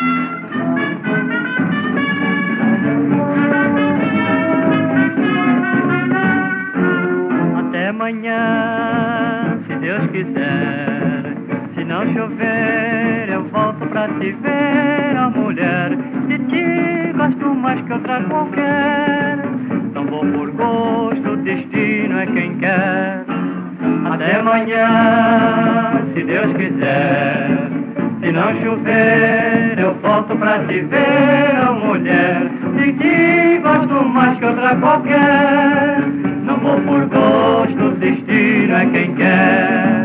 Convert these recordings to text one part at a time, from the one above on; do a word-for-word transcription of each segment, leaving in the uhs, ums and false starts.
Até amanhã, se Deus quiser. Se não chover, eu volto pra te ver, ó mulher. De ti gosto mais que outra qualquer. Não vou por gosto, o destino é quem quer. Até amanhã, se Deus quiser. Se não chover, eu volto pra te ver, ó mulher. De ti gosto mais que outra qualquer. Não vou por gosto, o destino é quem quer.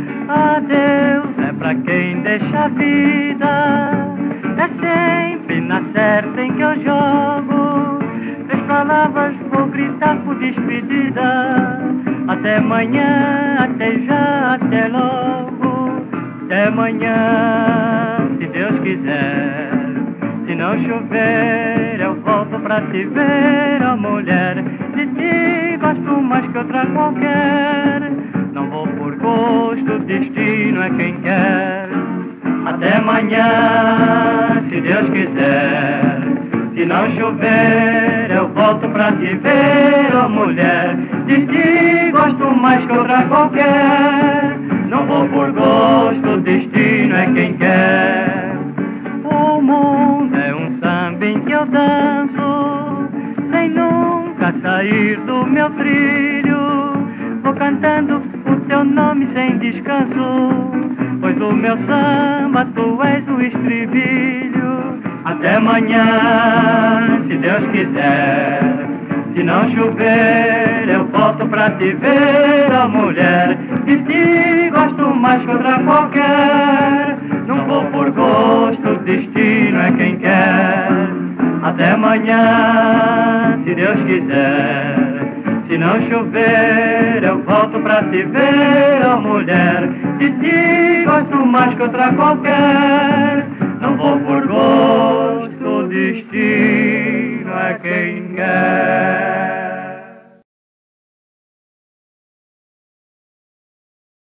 Adeus é pra quem deixa a vida. É sempre na certa em que eu jogo. Três palavras vou gritar por despedida. Até amanhã, até já, até logo. Até amanhã, se Deus quiser. Se não chover, eu volto pra te ver, ó mulher. De ti gosto mais que outra qualquer. Não vou por gosto, o destino é quem quer. Até amanhã, se Deus quiser. Se não chover, eu volto pra te ver, ó mulher. De ti gosto mais que outra qualquer. Não vou por gosto, o destino é quem quer. O mundo é um samba em que eu danço, sem nunca sair do meu trilho. Vou cantando o teu nome sem descanso, pois o meu samba tu és o estribilho. Até amanhã, se Deus quiser. Se não chover, eu volto pra te ver, ó mulher. De ti gosto mais que outra qualquer. Não vou por gosto, o destino é quem quer. Até amanhã, se Deus quiser. Se não chover, eu volto pra te ver, ó mulher. De ti gosto mais que outra qualquer. Não vou por gosto, o destino